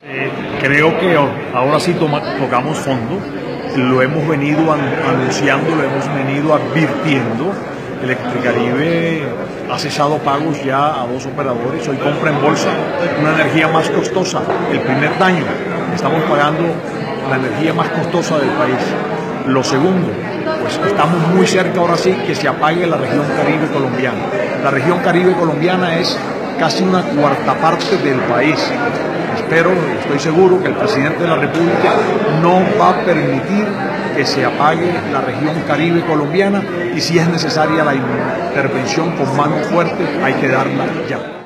Creo que ahora sí tocamos fondo, lo hemos venido anunciando, lo hemos venido advirtiendo. Electricaribe ha cesado pagos ya a 2 operadores, hoy compra en bolsa una energía más costosa. El primer daño, estamos pagando la energía más costosa del país. Lo segundo, pues estamos muy cerca ahora sí que se apague la región Caribe colombiana. La región Caribe colombiana es casi una cuarta parte del país. Estoy seguro que el presidente de la República no va a permitir que se apague la región Caribe colombiana, y si es necesaria la intervención con mano fuerte, hay que darla ya.